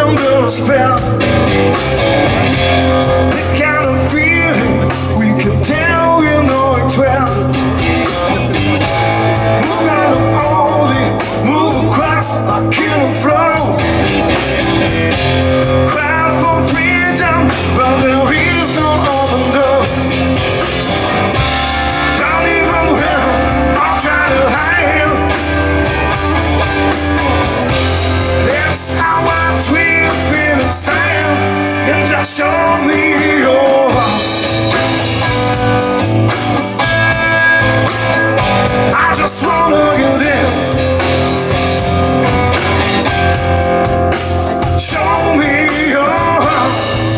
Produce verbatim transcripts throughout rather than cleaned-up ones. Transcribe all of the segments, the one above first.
under a spell. The kind of feeling we can tell you know it well. Move out of only, move across our killing flow. Cry for freedom, but there is no open door. Don't even run, I'll try to hide. That's how I feel, feel inside. And just show me your heart. I just wanna get in. Show me your heart.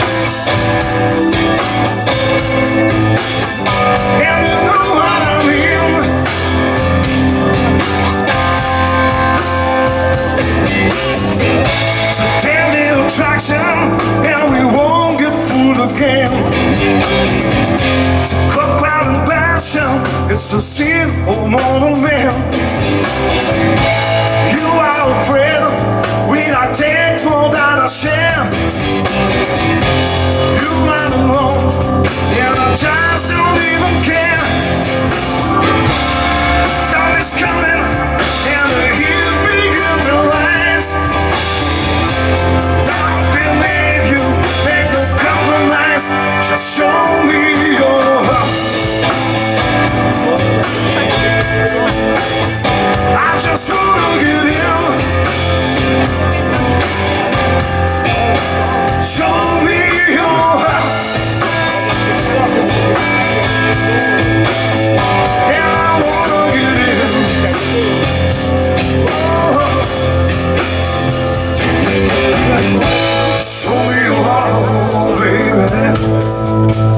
And you know what I mean. It's a deadly attraction, and we won't get fooled again. It's a clockwork and passion, it's a sin of mortal man. You are afraid, we not take more than a share. You run alone, and I just don't even care. Time is coming, and the heat begins to rise. Don't believe you, make no compromise. Just show me your heart. I just wanna get in. Show me your heart. And I wanna get in. Oh. Show me your heart, baby.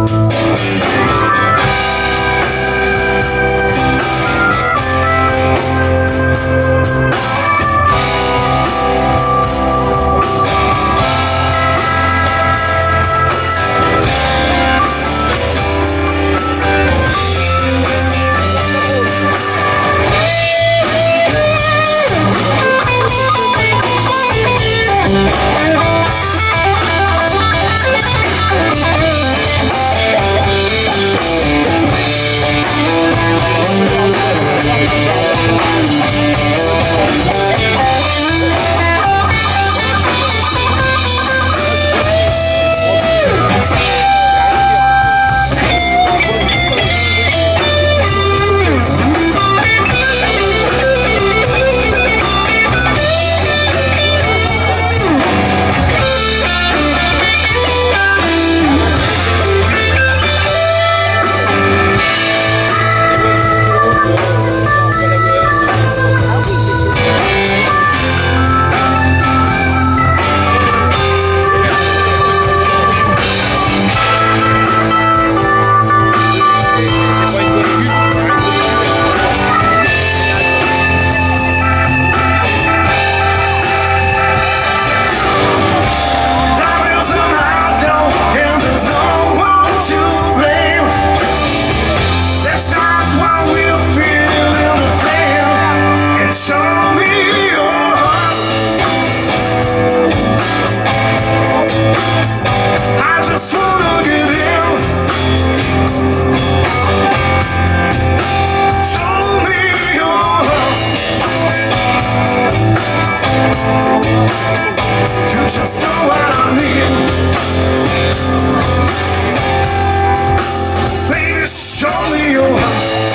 You just know what I need. Baby, show me your heart.